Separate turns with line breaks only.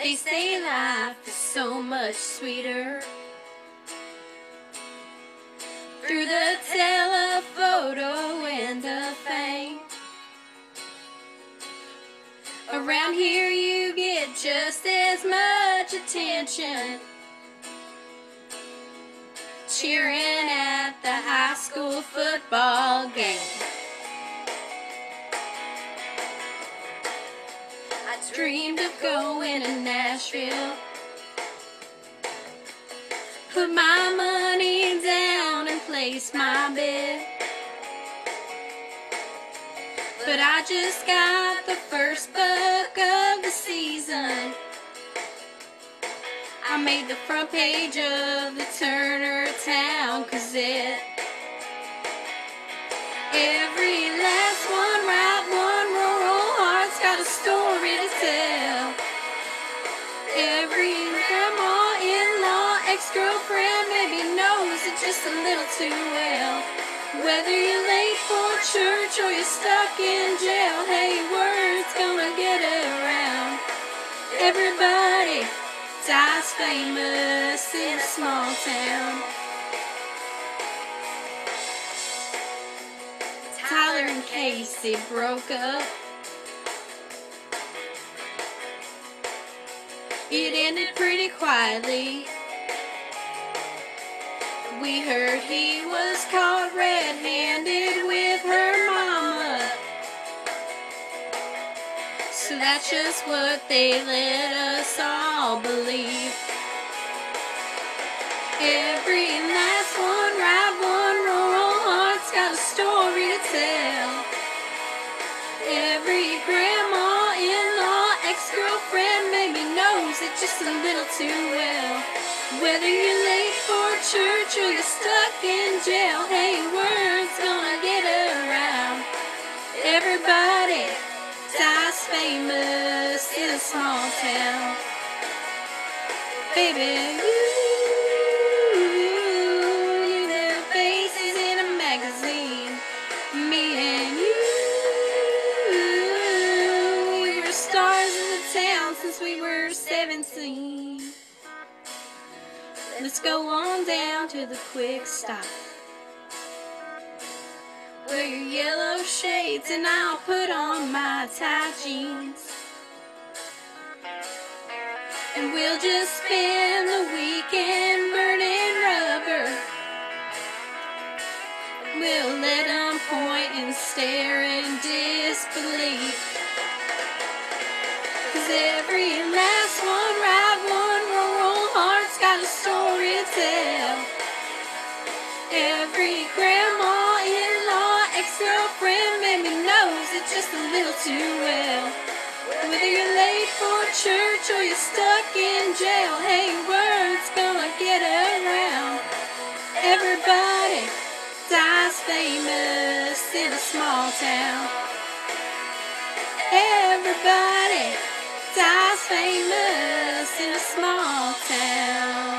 They say life is so much sweeter through the telephoto and the fame. Around here you get just as much attention cheering at the high school football game. I dreamed of going to Nashville, put my money down and place my bet. But I just got the first buck of the season. I made the front page of the Turner Town Gazette. Every last one, right one, rural heart's got a story to tell. Every grandma, in-law, ex-girlfriend maybe knows it just a little too well. Whether you're late for church or you're stuck in jail, hey, word's gonna get around. Everybody dies famous in a small town. Tyler and Casey broke up. It ended pretty quietly. We heard he was caught red-handed with her mama. So that's just what they let us all believe. Every last one, right one, rural heart's got a story to tell. Every grandma, in-law, ex-girlfriend maybe knows it just a little too well. Whether you're late for church or you're stuck in jail, hey, word's gonna get around. Everybody dies famous in a small town. Baby, you their faces in a magazine. Me and you, we were stars of the town since we were 17. Let's go on down to the quick stop. Wear your yellow shades and I'll put on my tight jeans. And we'll just spend the weekend burning rubber. We'll let them point and stare in disbelief. 'Cause every last one, right one, rural heart's got a story to tell. Every grandma, in-law, ex-girlfriend maybe knows it just a little too well. Whether you're late for church or you're stuck in jail, hey, word's gonna get around. Everybody dies famous in a small town. Everybody dies famous in a small town.